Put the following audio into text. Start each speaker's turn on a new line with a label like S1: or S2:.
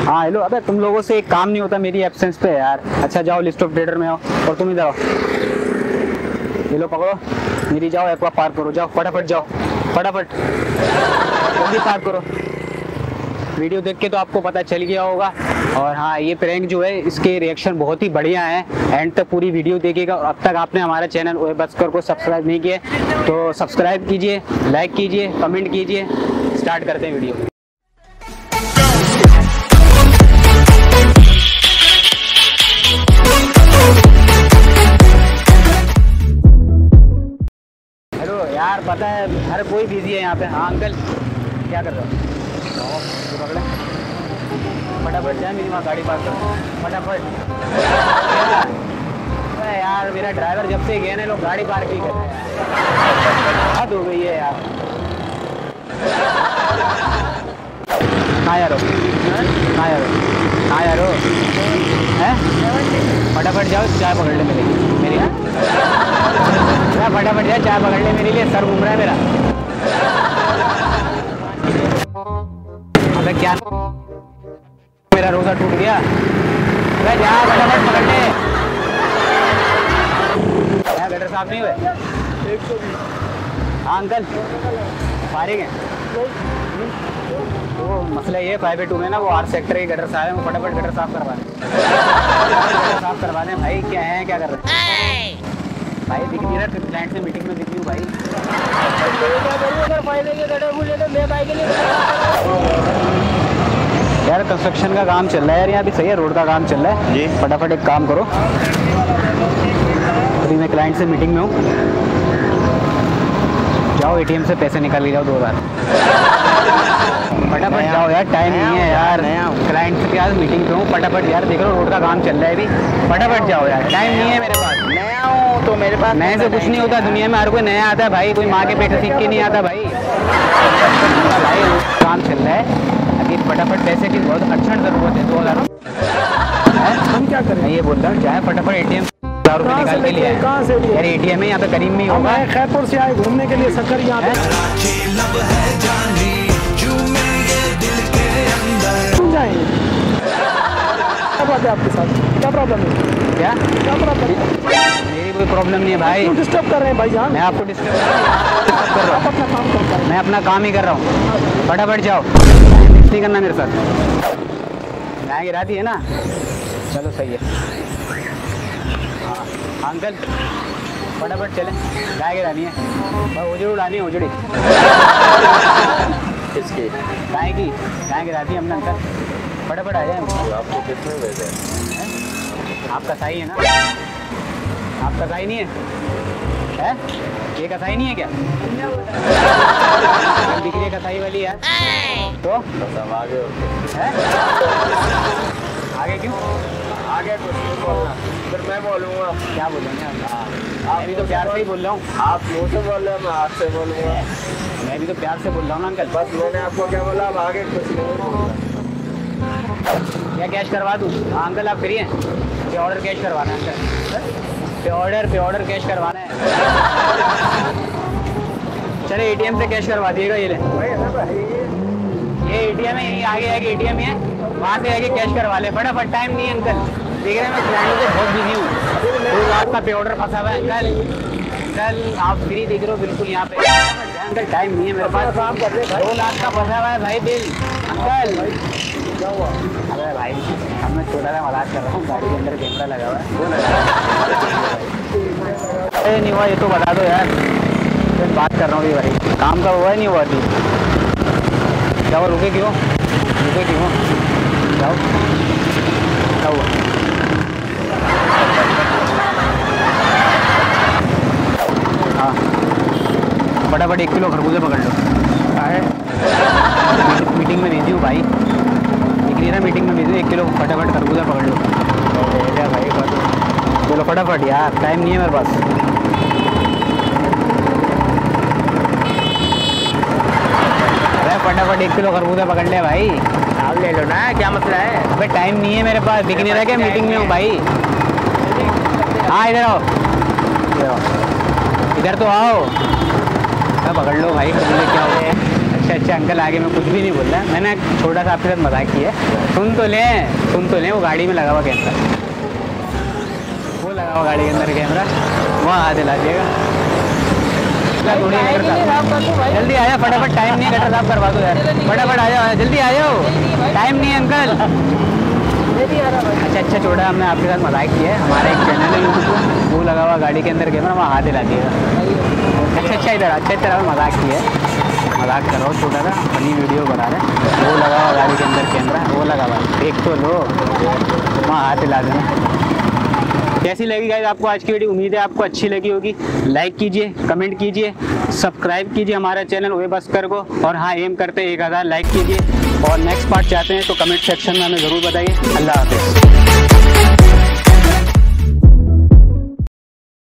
S1: हाँ हेलो, अबे तुम लोगों से एक काम नहीं होता मेरी एब्सेंस पे यार। अच्छा जाओ लिस्ट ऑफ ट्रेडर में आओ, और तुम इधर आओ, ये लो पकड़ो मेरी, जाओ एक्वा पार करो, जाओ फटाफट जाओ, फटाफट जल्दी पार करो। वीडियो देख के तो आपको पता चल गया होगा। और हाँ, ये प्रैंक जो है इसके रिएक्शन बहुत ही बढ़िया है, एंड तक पूरी वीडियो देखिएगा। और अब तक आपने हमारा चैनल ओए बस्कर को सब्सक्राइब नहीं किया तो सब्सक्राइब कीजिए, लाइक कीजिए, कमेंट कीजिए। स्टार्ट करते हैं वीडियो। हेलो यार, पता है हर कोई बिजी है यहाँ पे। हाँ अंकल, क्या कर रहे हो? पकड़े फटाफट जाए, मेरी वहाँ गाड़ी पास करो फटाफट। यार मेरा ड्राइवर जब से गए ना, लोग गाड़ी पार्क ही कर रहे हैं, हद हो गई है यार। कहाँ यार हो, कहाँ यार हो, कहाँ यार हो हैं? फटाफट जाओ, चाय पकड़ ले मेरी फटाफट जाए, चाय पकड़ ले मेरे लिए, सर घूम रहा है मेरा। अबे क्या, मेरा रोजा टूट गया। अबे जा फटाफट पकड़ ले। क्या गटर साफ नहीं हुए? हाँ अंकल, फारिग हैं। वो मसला ये 5A2 में ना, वो 8 सेक्टर के गटर साफ है, वो फटाफट गटर साफ करवा दें, साफ करवा दें भाई। क्या है, क्या कर रहे हैं भाई? दिख नहीं रहा, क्लाइंट से मीटिंग में दिख रही हूँ भाई। यार कंस्ट्रक्शन का काम चल रहा है यार, यहाँ भी सही है, रोड का काम चल रहा है जी। फटाफट एक काम करो, अभी मैं क्लाइंट से मीटिंग में हूँ, जाओ एटीएम से पैसे निकाल के जाओ 2000। फटाफट जाओ यार, टाइम नहीं है यार, क्लाइंट से क्या मीटिंग पे हूँ। फटाफट यार, देख लो रोड का काम चल रहा है अभी, फटाफट जाओ यार, टाइम नहीं है मेरे पास। नया हूँ तो मेरे पास नए से कुछ नहीं होता दुनिया में, हर कोई नया आता है भाई, कोई माँ के पेट से सीख के नहीं आता भाई। भाई काम चल रहा है अभी, फटाफट पैसे की बहुत अर्जेंट जरूरत है। 2000 हम क्या करें? ये बोल रहा हूँ, जाए फटाफट एटीएम 1000 रुपये निकाल के लिए। कहाँ से यार? एटीएम है यहाँ पे, करीब में ही होगा। खैरपुर से आए घूमने के लिए, सकर यहाँ पे जाएंगे। क्या बात है आपके साथ, क्या प्रॉब्लम है? क्या प्रॉब्लम है? मेरी कोई प्रॉब्लम नहीं है भाई। क्यों डिस्टर्ब कर रहे हैं भाई जान? मैं आपको डिस्टर्ब कर रहा हूँ? अपना काम करता है, मैं अपना काम ही कर रहा हूँ। फटाफट जाओ, नहीं करना मेरे साथ। मैं गिराती है ना, चलो सही है। हाँ अंकल, फटाफट चलें, गाय गिरानी है, उजड़ी उड़ानी है, उजड़ी किसकी? गाय की, गाय गिराती है हमने अंकल, फटाफट आ जाए। आपको किसने भेजा है? आपका सही है ना? आपका सही नहीं है? ये कसाई नहीं है क्या? दिख रही है कसाई वाली है तो आगे है? आगे क्यों? आगे कुछ नहीं बोलना, फिर मैं बोलूँगा। क्या बोलेंगे? आप भी तो प्यार से ही बोल रहा हूँ। आप मुँह से बोल रहे हैं, मैं हाथ से बोलूँगा। मैं भी तो प्यार से बोल रहा हूँ ना अंकल। बस मैंने आपको क्या बोला, अब आगे कुछ नहीं। क्या कैश करवा दूँ? हाँ अंकल आप फ्री हैं? पे ऑर्डर कैश करवाना है अंकल, पे ऑर्डर कैश करवाना है। चले एटीएम से कैश करवा दिएगा। ये ले, ये एटीएम है, यही आगे आगे एटीएम है, वहाँ से आगे कैश करवा ले फटाफट। टाइम नहीं है अंकल, देख रहे हैं मैं क्लाइंट से बहुत बिजी हूँ, 2 लाख का पे ऑर्डर फंसा हुआ है अंकल। आप फ्री देख रहे हो बिल्कुल यहाँ पे अंकल, टाइम नहीं है मेरे पास। 2 लाख का फंसा हुआ है भाई बिल अंकल। क्या हुआ? अरे भाई अब मैं छोटा सा मजाक कर रहा हूँ, गाड़ी के अंदर कैमरा लगा हुआ है। अरे नहीं हुआ ये तो बता दो यार, मैं बात कर रहा हूँ। ये भाई काम का हुआ है नहीं हुआ अभी? क्या हुआ? रुके क्यों? जाओ, क्या हुआ? हाँ फटाफट 1 किलो खरबूजे पकड़ लो। मीटिंग में भेजी हूँ भाई, दिख रही है ना, मीटिंग में भेजी 1 किलो फटाफट खरबूजा पकड़ लो। भाई बोलो फटाफट यार, टाइम नहीं है मेरे पास। अरे फटाफट 1 किलो खरबूजा पकड़ ले भाई। आप ले लो ना, क्या मसला है? अबे टाइम नहीं है मेरे पास, दिख नहीं रहा क्या? मीटिंग में हूँ भाई। हाँ इधर आओ, इधर तो आओ। पकड़ लो भाई, खरबूजे क्या हो गए? अच्छा अच्छा अंकल, आगे मैं कुछ भी नहीं बोल रहा, मैंने छोटा सा आपके साथ मजाक किया है। सुन तो लें, वो गाड़ी में लगा हुआ कैमरा, वो लगा हुआ गाड़ी के अंदर कैमरा, वहाँ हाथ हिला दिएगा। जल्दी आ जाओ फटाफट, टाइम नहीं है, गटर साफ करवा दो यार, फटाफट आ जाओ, जल्दी आ जाओ, टाइम नहीं है अंकल। अच्छा छोटा, हमने आपके साथ मजाक किया है, हमारा एक चैनल है यूट्यूब पे, वो लगा हुआ गाड़ी के अंदर कैमरा, वहाँ हाथ हिला दिएगा। अच्छा इधर अच्छा मजाक किया है, मजाक करो, छोटा सा फनी वीडियो बना रहे, वो लगा हुआ गाड़ी के अंदर कैमरा, वो लगा हुआ, देख तो लो, वहाँ हाथ हिला देना। कैसी लगी गाइस आपको आज की वीडियो? उम्मीद है आपको अच्छी लगी होगी। लाइक कीजिए, कमेंट कीजिए, सब्सक्राइब कीजिए हमारा चैनल वे बस्कर को, और हाँ एम करते 1000 लाइक कीजिए, और नेक्स्ट पार्ट चाहते हैं तो कमेंट सेक्शन में हमें ज़रूर बताइए। अल्लाह हाफिज़।